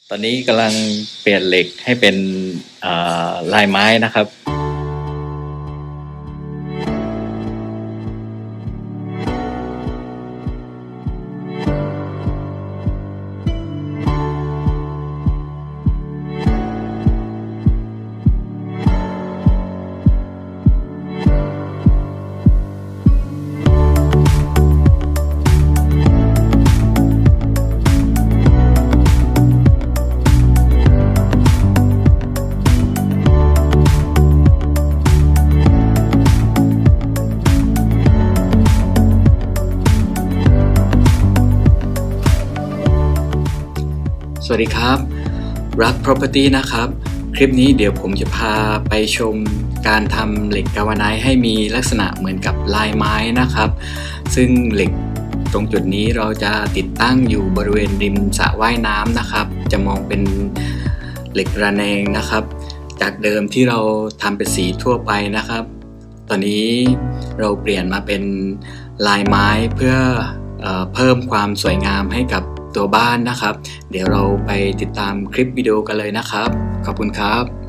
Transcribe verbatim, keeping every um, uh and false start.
ตอนนี้กำลังเปลี่ยนเหล็กให้เป็นลายไม้นะครับสวัสดีครับรัก property นะครับคลิปนี้เดี๋ยวผมจะพาไปชมการทำเหล็กกาวาไนท์ให้มีลักษณะเหมือนกับลายไม้นะครับซึ่งเหล็กตรงจุดนี้เราจะติดตั้งอยู่บริเวณริมสระว่ายน้ำนะครับจะมองเป็นเหล็กระแนงนะครับจากเดิมที่เราทำเป็นสีทั่วไปนะครับตอนนี้เราเปลี่ยนมาเป็นลายไม้เพื่อเอ่อเพิ่มความสวยงามให้กับตัวบ้านนะครับเดี๋ยวเราไปติดตามคลิปวิดีโอกันเลยนะครับขอบคุณครับ